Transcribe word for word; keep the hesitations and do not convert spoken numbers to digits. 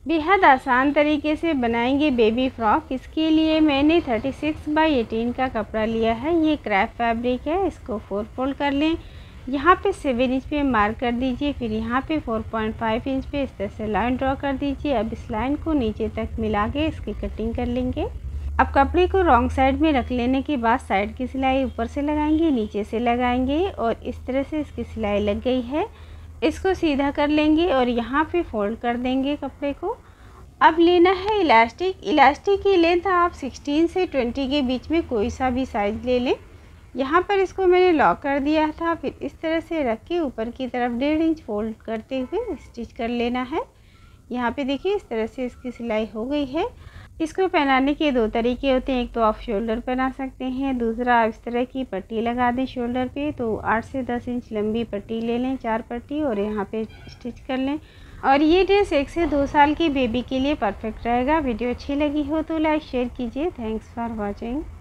बेहद आसान तरीके से बनाएंगे बेबी फ्रॉक। इसके लिए मैंने थर्टी सिक्स बाई एटीन का कपड़ा लिया है। ये क्रैप फैब्रिक है। इसको फोर फोल्ड कर लें। यहाँ पे सेवन इंच पे मार्क कर दीजिए, फिर यहाँ पे फोर पॉइंट फाइव इंच पे इस तरह से लाइन ड्रॉ कर दीजिए। अब इस लाइन को नीचे तक मिला के इसकी कटिंग कर लेंगे। अब कपड़े को रॉन्ग साइड में रख लेने के बाद साइड की सिलाई ऊपर से लगाएंगे, नीचे से लगाएंगे और इस तरह से इसकी सिलाई लग गई है। इसको सीधा कर लेंगे और यहाँ पे फोल्ड कर देंगे कपड़े को। अब लेना है इलास्टिक। इलास्टिक की लेंथ आप सिक्सटीन से ट्वेंटी के बीच में कोई सा भी साइज़ ले लें। यहाँ पर इसको मैंने लॉक कर दिया था। फिर इस तरह से रख के ऊपर की तरफ डेढ़ इंच फोल्ड करते हुए स्टिच कर लेना है। यहाँ पे देखिए इस तरह से इसकी सिलाई हो गई है। इसको पहनाने के दो तरीके होते हैं। एक तो आप शोल्डर पहना सकते हैं, दूसरा आप इस तरह की पट्टी लगा दें शोल्डर पे। तो आठ से दस इंच लंबी पट्टी ले लें, चार पट्टी, और यहाँ पे स्टिच कर लें। और ये ड्रेस एक से दो साल की बेबी के लिए परफेक्ट रहेगा। वीडियो अच्छी लगी हो तो लाइक शेयर कीजिए। Thanks for watching.